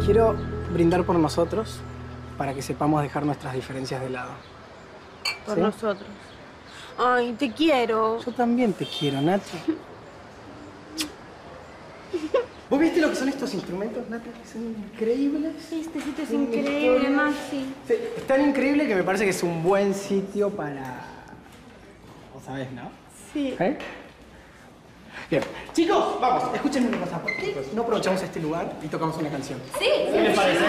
Quiero brindar por nosotros para que sepamos dejar nuestras diferencias de lado. Por ¿Sí? nosotros. Ay, te quiero. Yo también te quiero, Nati. ¿Vos viste lo que son estos instrumentos, Nati? Son increíbles. Este sitio es increíble, Maxi. Sí, es tan increíble que me parece que es un buen sitio para... Vos sabés, ¿no? Sí. ¿Eh? Bien. Chicos, vamos, escúchenme una cosa. ¿Por qué no aprovechamos este lugar y tocamos una canción? Sí. ¿Qué les parece?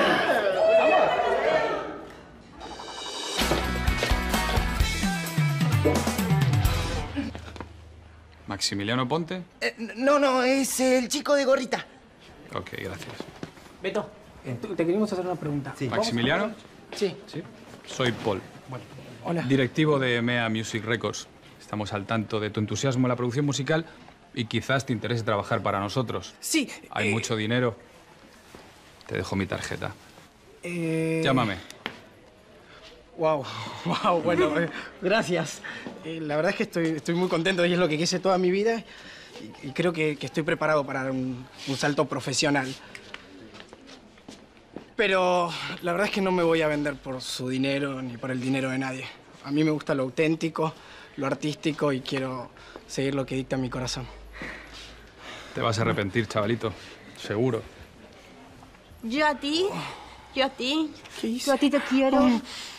¿Maximiliano Ponte? No, es el chico de gorrita. Ok, gracias. Beto, te queríamos hacer una pregunta. Sí. ¿Maximiliano? Sí. Sí. Soy Paul, Hola. directivo de MEA Music Records. Estamos al tanto de tu entusiasmo en la producción musical y quizás te interese trabajar para nosotros. Sí. Hay mucho dinero. Te dejo mi tarjeta. Llámame. Wow, bueno, gracias. La verdad es que estoy muy contento y es lo que quise toda mi vida y creo que estoy preparado para dar un salto profesional. Pero la verdad es que no me voy a vender por su dinero ni por el dinero de nadie. A mí me gusta lo auténtico, lo artístico y quiero seguir lo que dicta mi corazón. Te vas a arrepentir, chavalito. Seguro. Yo a ti. Yo a ti. ¿Qué hice? Yo a ti te quiero.